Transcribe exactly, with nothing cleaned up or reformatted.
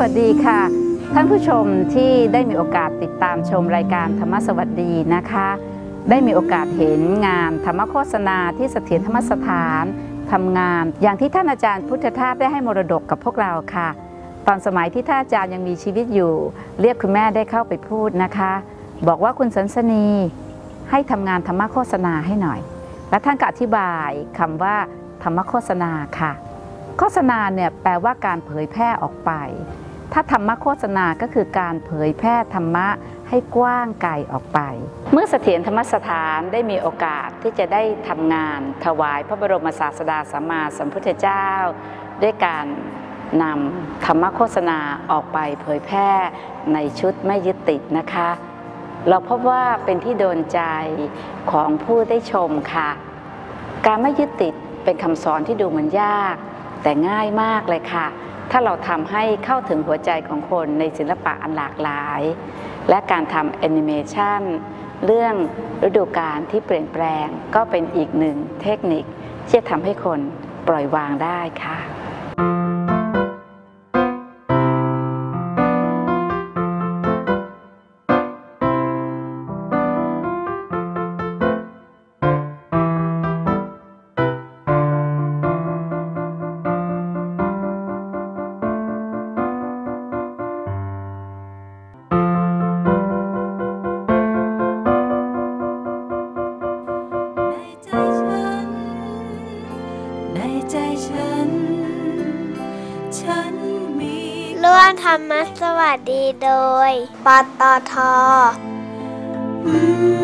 วัสดีค่ะท่านผู้ชมที่ได้มีโอกาสติดตามชมรายการธรรมสวัสดีนะคะได้มีโอกาสเห็นงานธรรมโฆษณาที่เสถียรธรรมสถานทำงานอย่างที่ท่านอาจารย์พุทธทาสได้ให้มรดกกับพวกเราค่ะตอนสมัยที่ท่านอาจารย์ยังมีชีวิตอยู่เรียกคุณแม่ได้เข้าไปพูดนะคะบอกว่าคุณสันสนีให้ทำงานธรรมโฆษณาให้หน่อยและท่านก็อธิบายคำว่าธรรมโฆษณาค่ะโฆษณาเนี่ยแปลว่าการเผยแพร่ออกไปถ้าธรรมโฆษณาก็คือการเผยแพร่ธรรมะให้กว้างไกลออกไปเมื่อเสถียรธรรมสถานได้มีโอกาสที่จะได้ทำงานถวายพระบรมศาสดาสัมมาสัมพุทธเจ้าด้วยการนำธรรมโฆษณาออกไปเผยแพร่ในชุดไม่ยึดติดนะคะเราพบว่าเป็นที่โดนใจของผู้ได้ชมค่ะการไม่ยึดติดเป็นคำสอนที่ดูเหมือนยากแต่ง่ายมากเลยค่ะถ้าเราทำให้เข้าถึงหัวใจของคนในศิลปะอันหลากหลายและการทำแอนิเมชันเรื่องฤดูกาลที่เปลี่ยนแปลงก็เป็นอีกหนึ่งเทคนิคที่จะทำให้คนปล่อยวางได้ค่ะร่วมธรรมสวัสดีโดยปตท.